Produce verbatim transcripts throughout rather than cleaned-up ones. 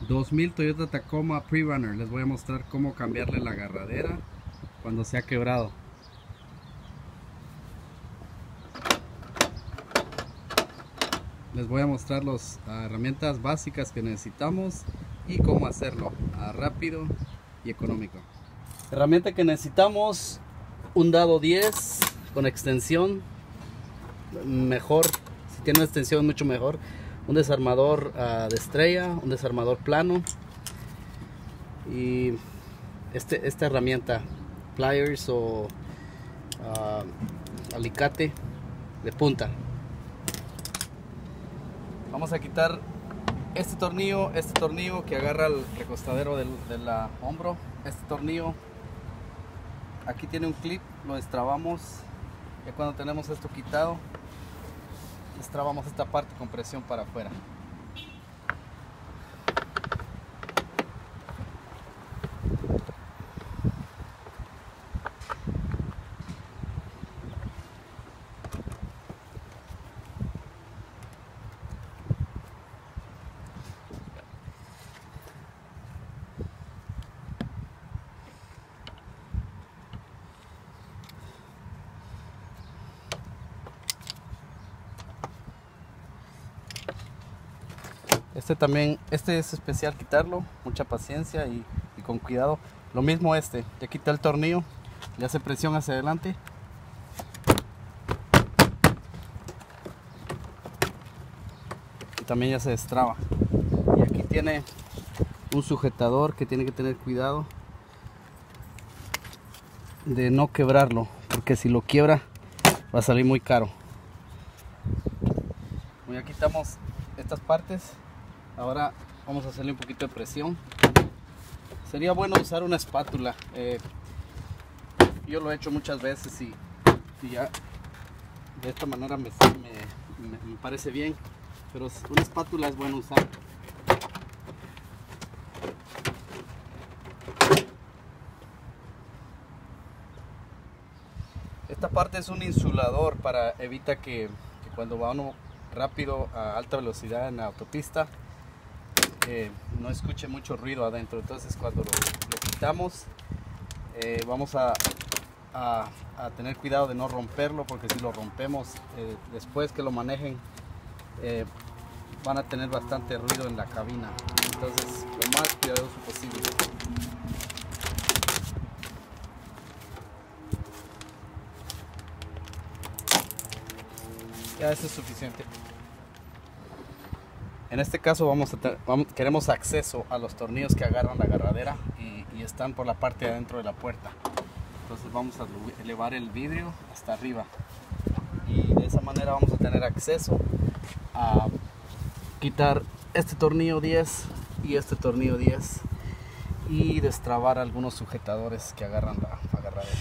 dos mil Toyota Tacoma Pre-Runner. Les voy a mostrar cómo cambiarle la agarradera cuando se ha quebrado. Les voy a mostrar las uh, herramientas básicas que necesitamos y cómo hacerlo uh, rápido y económico. Herramienta que necesitamos: un dado diez con extensión, mejor, si tiene una extensión mucho mejor. Un desarmador uh, de estrella, un desarmador plano y este, esta herramienta, pliers o uh, alicate de punta. Vamos a quitar este tornillo, este tornillo que agarra el recostadero del, del uh, hombro. Este tornillo, aquí tiene un clip, lo destrabamos. Ya cuando tenemos esto quitado, destrabamos esta parte con presión para afuera. Este también, este es especial quitarlo, mucha paciencia y, y con cuidado. Lo mismo este, ya quité el tornillo, le hace presión hacia adelante. Y también ya se destraba. Y aquí tiene un sujetador que tiene que tener cuidado de no quebrarlo, porque si lo quiebra va a salir muy caro. Ya quitamos estas partes. Ahora vamos a hacerle un poquito de presión. Sería bueno usar una espátula. Eh, yo lo he hecho muchas veces y, y ya de esta manera me, me, me, me parece bien. Pero una espátula es bueno usar. Esta parte es un insulador para evitar que, que cuando va uno rápido a alta velocidad en la autopista, Eh, no escuche mucho ruido adentro. Entonces cuando lo, lo quitamos eh, vamos a, a, a tener cuidado de no romperlo, porque si lo rompemos eh, después que lo manejen eh, van a tener bastante ruido en la cabina. Entonces lo más cuidadoso posible. Ya eso es suficiente. En este caso vamos a tener, vamos, queremos acceso a los tornillos que agarran la agarradera y, y están por la parte de adentro de la puerta. Entonces vamos a elevar el vidrio hasta arriba y de esa manera vamos a tener acceso a quitar este tornillo diez y este tornillo diez y destrabar algunos sujetadores que agarran la agarradera.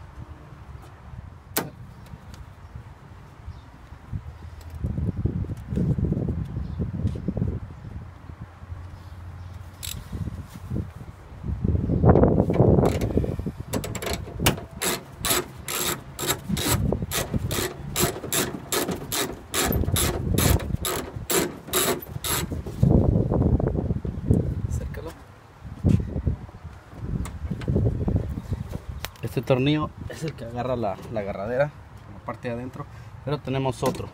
Este tornillo es el que agarra la, la agarradera en la parte de adentro, pero tenemos otro.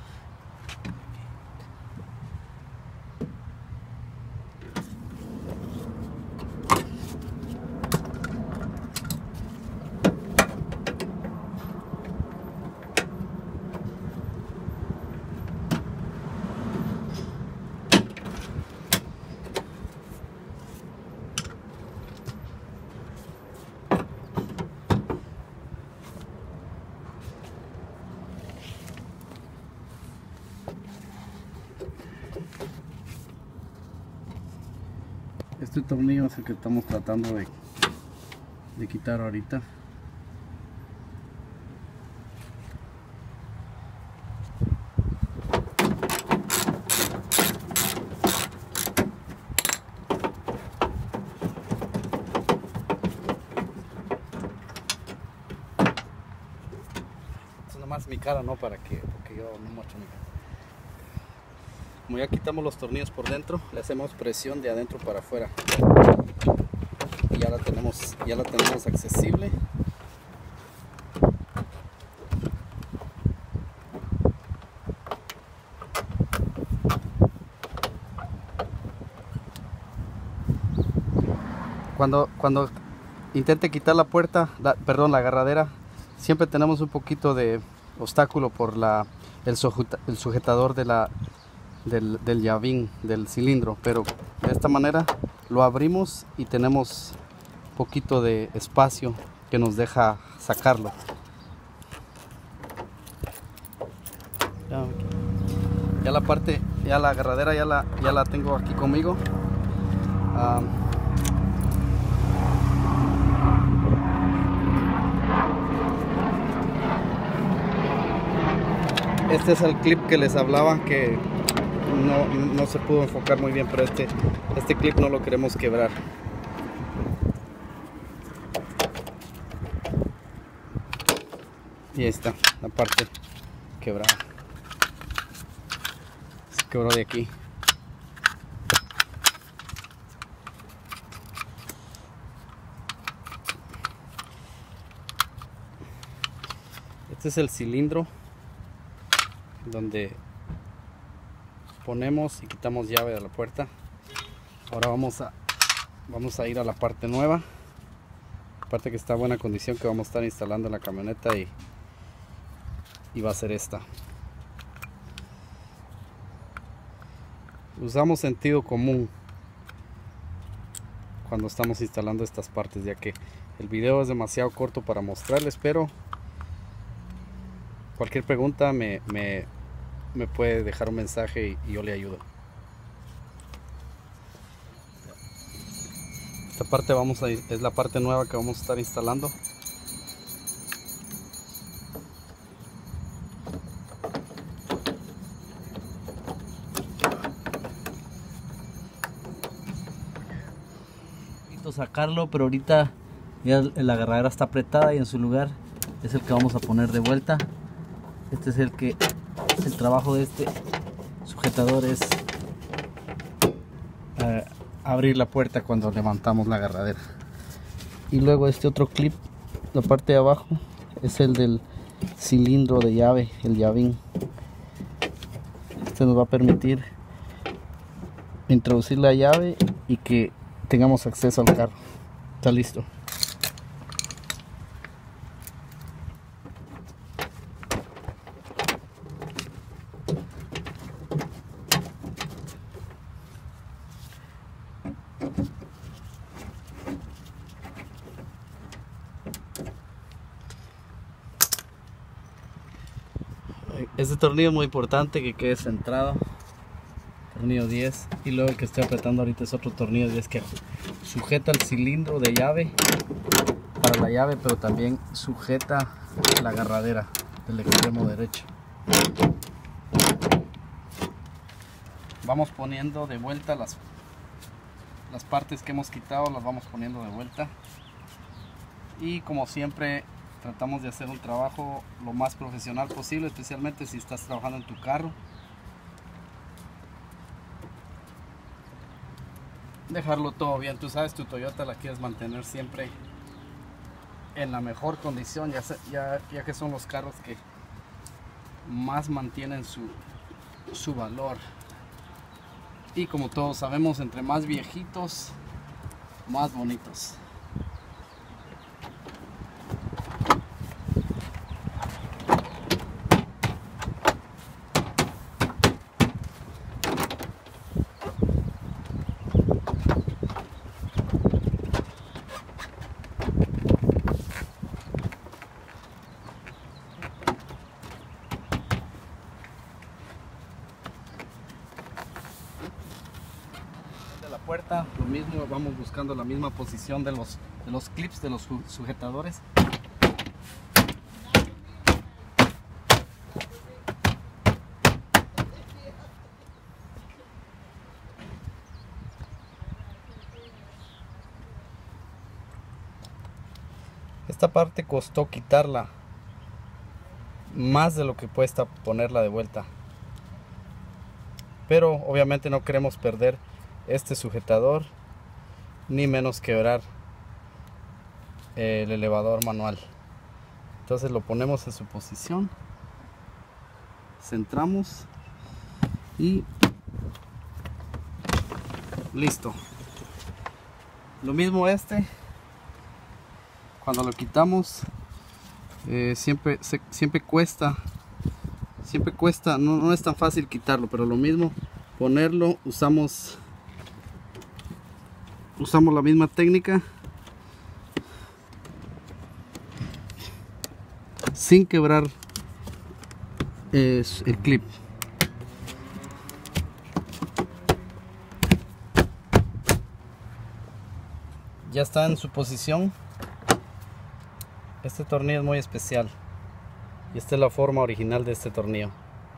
Este tornillo es el que estamos tratando de, de quitar ahorita. Es nomás mi cara, no para que, porque yo no muestro mi cara. Como ya quitamos los tornillos por dentro, le hacemos presión de adentro para afuera y ya la tenemos, ya la tenemos accesible. Cuando, cuando intente quitar la puerta, la, perdón, la agarradera, siempre tenemos un poquito de obstáculo por la, el, sujeta, el sujetador de la, del, del llavín, del cilindro, pero de esta manera lo abrimos y tenemos un poquito de espacio que nos deja sacarlo. Ya, ya la parte, ya la agarradera ya la, ya la tengo aquí conmigo. Um, Este es el clip que les hablaba, que no, no se pudo enfocar muy bien, pero este, este clip no lo queremos quebrar. Y ahí está la parte quebrada. Se quebró de aquí. Este es el cilindro donde ponemos y quitamos llave de la puerta. Ahora vamos a vamos a ir a la parte nueva, parte que está en buena condición, que vamos a estar instalando en la camioneta, y, y va a ser esta. Usamos sentido común cuando estamos instalando estas partes, ya que el video es demasiado corto para mostrarles, pero cualquier pregunta me, me, me puede dejar un mensaje y, y yo le ayudo. Esta parte vamos a, es la parte nueva que vamos a estar instalando. Necesito sacarlo, pero ahorita ya la agarradera está apretada y en su lugar es el que vamos a poner de vuelta. Este es el que, el trabajo de este sujetador es uh, abrir la puerta cuando levantamos la agarradera. Y luego este otro clip, la parte de abajo, es el del cilindro de llave, el llavín. Este nos va a permitir introducir la llave y que tengamos acceso al carro. Está listo. Este tornillo es muy importante que quede centrado, tornillo diez, y luego el que estoy apretando ahorita es otro tornillo diez que sujeta el cilindro de llave para la llave, pero también sujeta la agarradera del extremo derecho. Vamos poniendo de vuelta las, las partes que hemos quitado, las vamos poniendo de vuelta, y como siempre tratamos de hacer un trabajo lo más profesional posible, especialmente si estás trabajando en tu carro. Dejarlo todo bien. Tú sabes, tu Toyota la quieres mantener siempre en la mejor condición, ya, ya, ya que son los carros que más mantienen su, su valor. Y como todos sabemos, entre más viejitos, más bonitos. Puerta, lo mismo, vamos buscando la misma posición de los, de los clips, de los sujetadores. Esta parte costó quitarla más de lo que cuesta ponerla de vuelta. pero obviamente no queremos perder este sujetador ni menos quebrar el elevador manual. Entonces lo ponemos en su posición, centramos y listo. Lo mismo este, cuando lo quitamos eh, siempre, se, siempre cuesta, siempre cuesta, no, no es tan fácil quitarlo, pero lo mismo ponerlo, usamos, usamos la misma técnica sin quebrar eh, el clip. Ya está en su posición. Este tornillo es muy especial y esta es la forma original de este tornillo.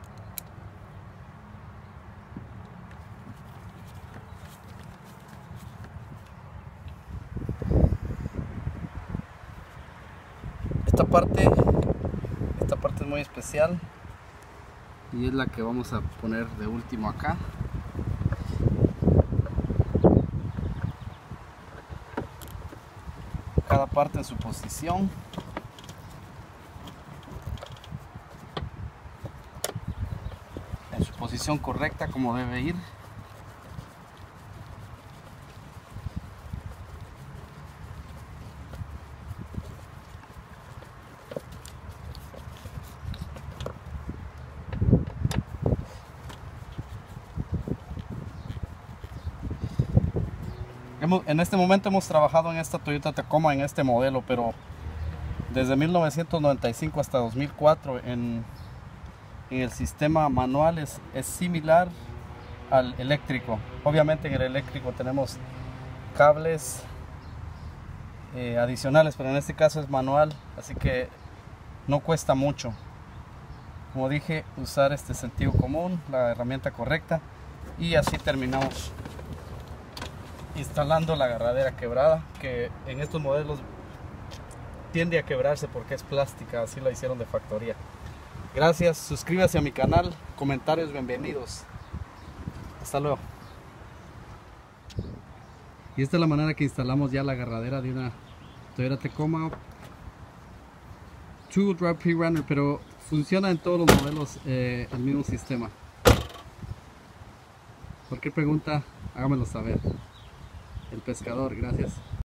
Esta parte, esta parte es muy especial y es la que vamos a poner de último acá. Cada parte en su posición. En su posición correcta como debe ir. En este momento hemos trabajado en esta Toyota Tacoma, en este modelo, pero desde mil novecientos noventa y cinco hasta dos mil cuatro en, en el sistema manual es, es similar al eléctrico. Obviamente en el eléctrico tenemos cables eh, adicionales, pero en este caso es manual, así que no cuesta mucho. Como dije, usar este sentido común, la herramienta correcta, y así terminamos instalando la agarradera quebrada, que en estos modelos tiende a quebrarse porque es plástica, así la hicieron de factoría. Gracias, suscríbase a mi canal, comentarios bienvenidos. Hasta luego. Y esta es la manera que instalamos ya la agarradera de una Toyota Tacoma two-wheel drive pre-runner, pero funciona en todos los modelos eh, el mismo sistema. Cualquier pregunta, hágamelo saber. El pescador, gracias.